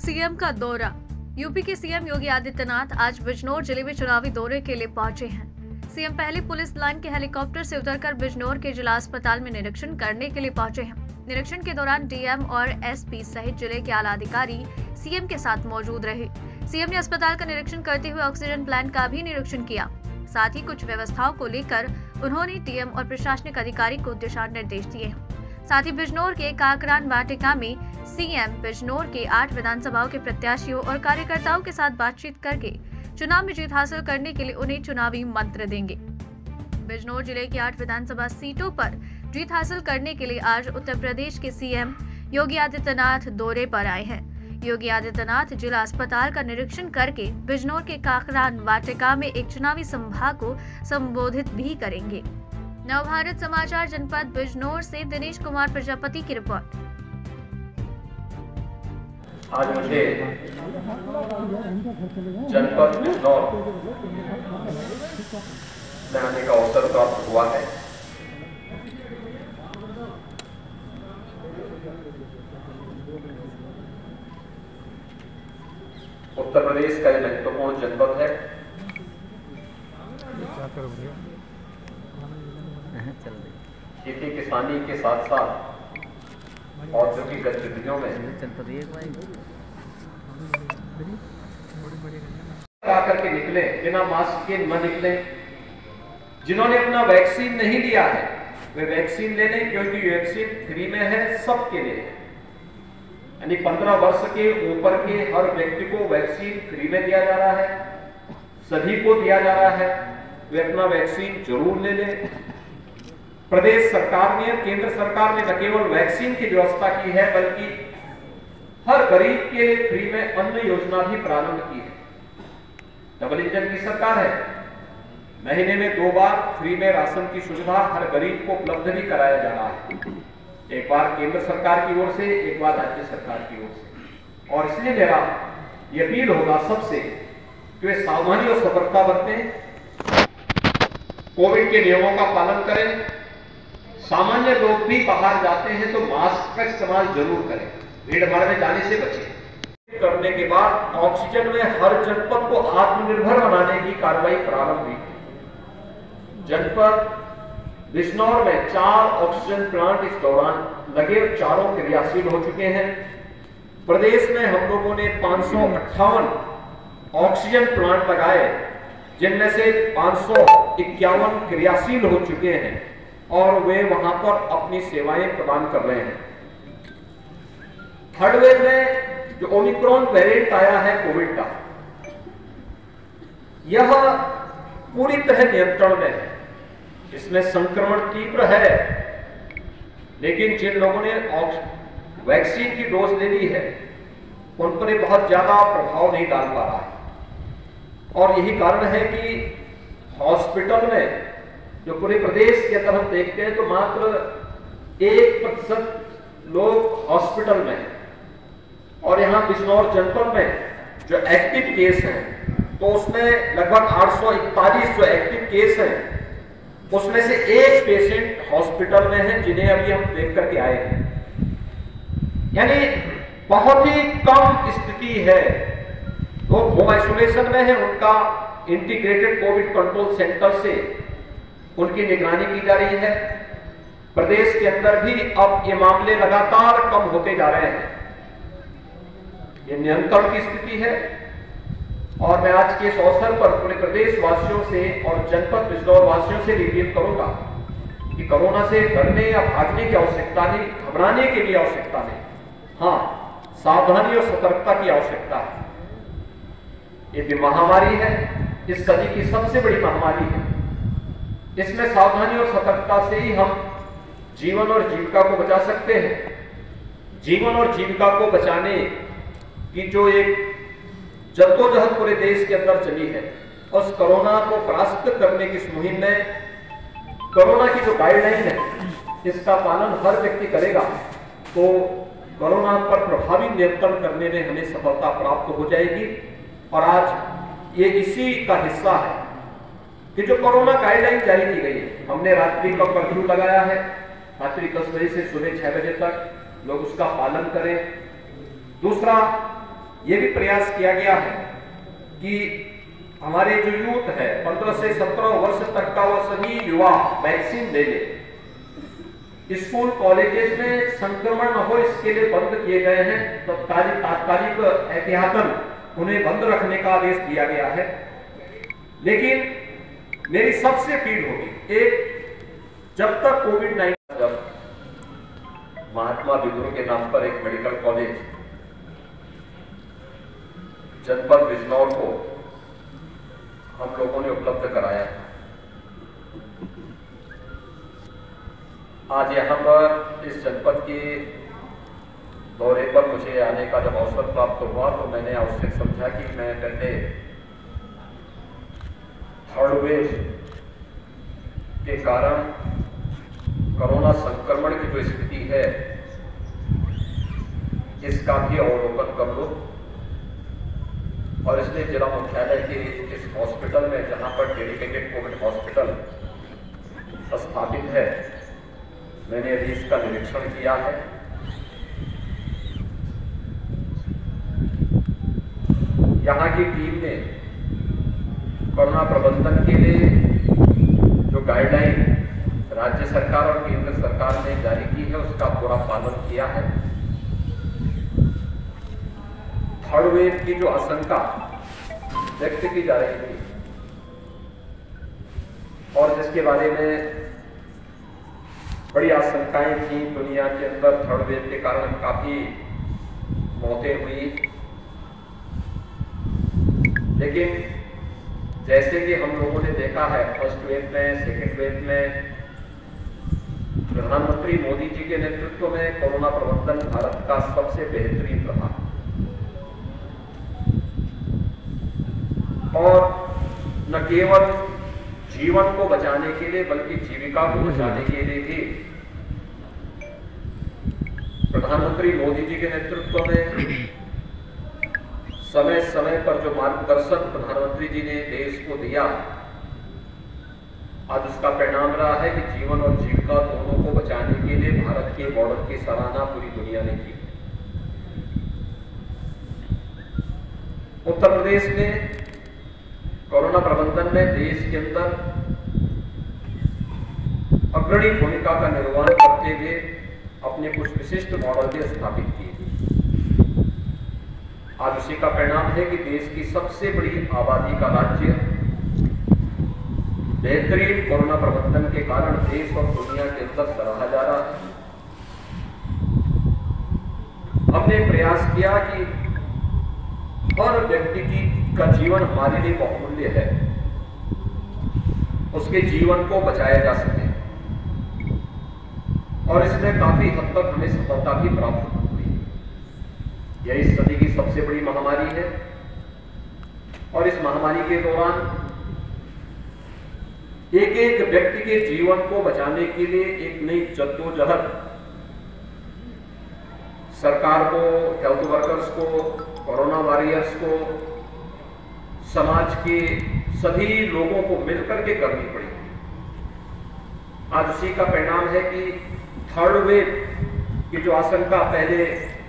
CM का दौरा। UP के सीएम योगी आदित्यनाथ आज बिजनौर जिले में चुनावी दौरे के लिए पहुंचे हैं। सीएम पहले पुलिस लाइन के हेलीकॉप्टर से उतरकर बिजनौर के जिला अस्पताल में निरीक्षण करने के लिए पहुंचे हैं। निरीक्षण के दौरान डीएम और एसपी सहित जिले के आला अधिकारी सीएम के साथ मौजूद रहे। सीएम ने अस्पताल का निरीक्षण करते हुए ऑक्सीजन प्लांट का भी निरीक्षण किया। साथ ही कुछ व्यवस्थाओं को लेकर उन्होंने डीएम और प्रशासनिक अधिकारी को दिशा निर्देश दिए। साथ ही बिजनौर के काकरान वाटिका में सीएम बिजनौर के 8 विधानसभाओं के प्रत्याशियों और कार्यकर्ताओं के साथ बातचीत करके चुनाव में जीत हासिल करने के लिए उन्हें चुनावी मंत्र देंगे। बिजनौर जिले की 8 विधानसभा सीटों पर जीत हासिल करने के लिए आज उत्तर प्रदेश के सीएम योगी आदित्यनाथ दौरे पर आए हैं। योगी आदित्यनाथ जिला अस्पताल का निरीक्षण करके बिजनौर के काकरान वाटिका में एक चुनावी सभा को संबोधित भी करेंगे। नवभारत समाचार जनपद बिजनौर से दिनेश कुमार प्रजापति की रिपोर्ट। आज मुझे जनपद बिजनौर में आने का अवसर प्राप्त हुआ है। उत्तर प्रदेश का यह महत्वपूर्ण जनपद है। खेती किसानी के साथ साथ औद्योगिक गतिविधियों में आकर के निकले, बिना मास्क के न निकले। जिन्होंने अपना वैक्सीन नहीं लिया है वे वैक्सीन ले लें, क्योंकि वैक्सीन फ्री में है, सबके लिए। यानी 15 वर्ष के ऊपर के हर व्यक्ति को वैक्सीन फ्री में दिया जा रहा है, सभी को दिया जा रहा है। वे अपना वैक्सीन जरूर ले लें। प्रदेश सरकार ने, केंद्र सरकार ने न केवल वैक्सीन की व्यवस्था की है, बल्कि हर गरीब के लिए फ्री में अन्न योजना भी प्रारंभ की है। डबल इंजन की सरकार है। महीने में 2 बार फ्री में राशन की सुविधा हर गरीब को उपलब्ध भी कराया जा रहा है। एक बार केंद्र सरकार की ओर से, एक बार राज्य सरकार की ओर से। और इसलिए मेरा ये अपील होगा सबसे कि वे सावधानी और सतर्कता बरतें, कोविड के नियमों का पालन करें। सामान्य लोग भी बाहर जाते हैं तो मास्क का इस्तेमाल जरूर करें, भीड़ भाड़ में जाने से बचें। करने के बाद ऑक्सीजन में हर जनपद को आत्मनिर्भर बनाने की कार्रवाई प्रारंभ हुई। जनपद बिजनौर में 4 ऑक्सीजन प्लांट इस दौरान लगे, चारों क्रियाशील हो चुके हैं। प्रदेश में हम लोगों ने 558 ऑक्सीजन प्लांट लगाए, जिनमें से 551 क्रियाशील हो चुके हैं और वे वहां पर अपनी सेवाएं प्रदान कर रहे हैं। थर्ड वेव में जो ओमिक्रॉन वेरिएंट आया है कोविड का, यह पूरी तरह नियंत्रण में है। इसमें संक्रमण तीव्र है, लेकिन जिन लोगों ने वैक्सीन की डोज ले ली है उन पर बहुत ज्यादा प्रभाव नहीं डाल पा रहा है। और यही कारण है कि हॉस्पिटल में, जो पूरे प्रदेश के अंदर हम देखते हैं, तो मात्र 1% लोग हॉस्पिटल में हैं। और यहां बिजनौर जनपद में जो एक्टिव केस हैं, तो उसमें लगभग 841 जो एक्टिव केस हैं, उसमें से 1 पेशेंट हॉस्पिटल में है, जिन्हें अभी हम देख करके आए हैं। यानी बहुत ही कम स्थिति है। वो होम आइसोलेशन में है, उनका इंटीग्रेटेड कोविड कंट्रोल सेंटर से उनकी निगरानी की जा रही है। प्रदेश के अंदर भी अब ये मामले लगातार कम होते जा रहे हैं। ये नियंत्रण की स्थिति है। और मैं आज के इस अवसर पर पूरे प्रदेश वासियों से और जनपद बिजनौर वासियों से अपील करूंगा कि कोरोना से डरने या भागने की आवश्यकता नहीं, घबराने की भी आवश्यकता नहीं। हाँ, सावधानी और सतर्कता की आवश्यकता है। ये महामारी है, इस सदी की सबसे बड़ी महामारी है। इसमें सावधानी और सतर्कता से ही हम जीवन और जीविका को बचा सकते हैं। जीवन और जीविका को बचाने की जो एक जद्दोजहद पूरे देश के अंदर चली है, उस कोरोना को परास्त करने की इस मुहिम में कोरोना की जो गाइडलाइन है, इसका पालन हर व्यक्ति करेगा तो कोरोना पर प्रभावी नियंत्रण करने में हमें सफलता प्राप्त हो जाएगी। और आज ये इसी का हिस्सा है कि जो कोरोना गाइडलाइन जारी की गई है, हमने रात्रि का कर्फ्यू लगाया है, रात्रि 10 बजे से सुबह 6 बजे तक लोग उसका पालन करें। दूसरा, ये भी प्रयास किया गया है कि हमारे जो यूथ है 15 से 17 वर्ष तक का वो सभी युवा वैक्सीन ले ले। स्कूल कॉलेजेस में संक्रमण न हो इसके लिए बंद किए गए हैं, तो तात्कालिक एहतियातन उन्हें बंद रखने का आदेश दिया गया है। लेकिन मेरी सबसे अपील होगी, एक जब तक कोविड-19 जब महात्मा बिंदु के नाम पर एक मेडिकल कॉलेज जनपद बिजनौर को हम लोगों ने उपलब्ध कराया है। आज यहां पर इस जनपद के दौरे पर मुझे आने का जब अवसर प्राप्त हुआ तो मैंने आवश्यक समझा कि मैं पहले थर्ड वेव के कारण कोरोना संक्रमण की जो स्थिति है इसका भी अवलोकन कर लो, और इसलिए जिला मुख्यालय के इस हॉस्पिटल में जहां पर डेडिकेटेड कोविड हॉस्पिटल स्थापित है, मैंने अभी इसका निरीक्षण किया है। यहाँ की टीम ने कोरोना प्रबंधन के लिए जो गाइडलाइन राज्य सरकार और केंद्र सरकार ने जारी की है उसका पूरा पालन किया है। थर्ड वेव की जो आशंका व्यक्त की जा रही थी और जिसके बारे में बड़ी आशंकाएं थी, दुनिया के अंदर थर्ड वेव के कारण काफी मौतें हुई, लेकिन जैसे कि हम लोगों ने देखा है फर्स्ट वेव में, सेकेंड वेव में प्रधानमंत्री मोदी जी के नेतृत्व में कोरोना प्रबंधन भारत का सबसे बेहतरीन रहा, और न केवल जीवन को बचाने के लिए बल्कि जीविका को बचाने के लिए भी प्रधानमंत्री मोदी जी के नेतृत्व में समय समय पर जो मार्गदर्शन प्रधानमंत्री जी ने देश को दिया, आज उसका परिणाम रहा है कि जीवन और जीविका दोनों को बचाने के लिए भारत के बॉर्डर की सराहना पूरी दुनिया ने की। उत्तर प्रदेश ने कोरोना प्रबंधन में देश के अंदर अग्रणी भूमिका का निर्वहन करते हुए अपने कुछ विशिष्ट मॉडल भी स्थापित किए। आज उसी का परिणाम है कि देश की सबसे बड़ी आबादी का राज्य बेहतरीन कोरोना प्रबंधन के कारण देश और दुनिया के अंदर सराहा जा रहा है। हमने प्रयास किया कि हर व्यक्ति का जीवन हमारे लिए बहुमूल्य है, उसके जीवन को बचाया जा सके, और इसमें काफी हद तक हमें सफलता भी प्राप्त हुई। यह इस सदी की सबसे बड़ी महामारी है, और इस महामारी के दौरान एक एक व्यक्ति के जीवन को बचाने के लिए एक नई जद्दोजहद सरकार को, हेल्थ वर्कर्स को, कोरोना वॉरियर्स को, समाज के सभी लोगों को मिलकर के करनी पड़ी। आज उसी का परिणाम है कि थर्ड वेव की जो आशंका पहले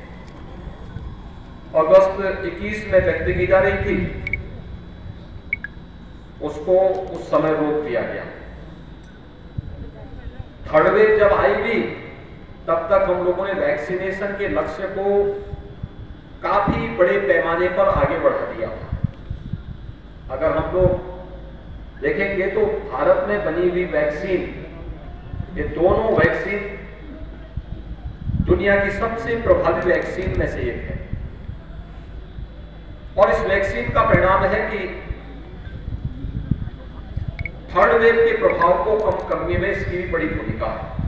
अगस्त 21 में व्यक्त की जा रही थी, उसको उस समय रोक दिया गया। थर्ड वेव जब आई भी तब तक हम लोगों ने वैक्सीनेशन के लक्ष्य को काफी बड़े पैमाने पर आगे बढ़ा दिया। अगर हम लोग देखेंगे तो भारत में बनी हुई वैक्सीन, ये दोनों वैक्सीन दुनिया की सबसे प्रभावी वैक्सीन में से एक है, और इस वैक्सीन का परिणाम है कि थर्ड वेव के प्रभाव को कम करने में इसकी भी बड़ी भूमिका है।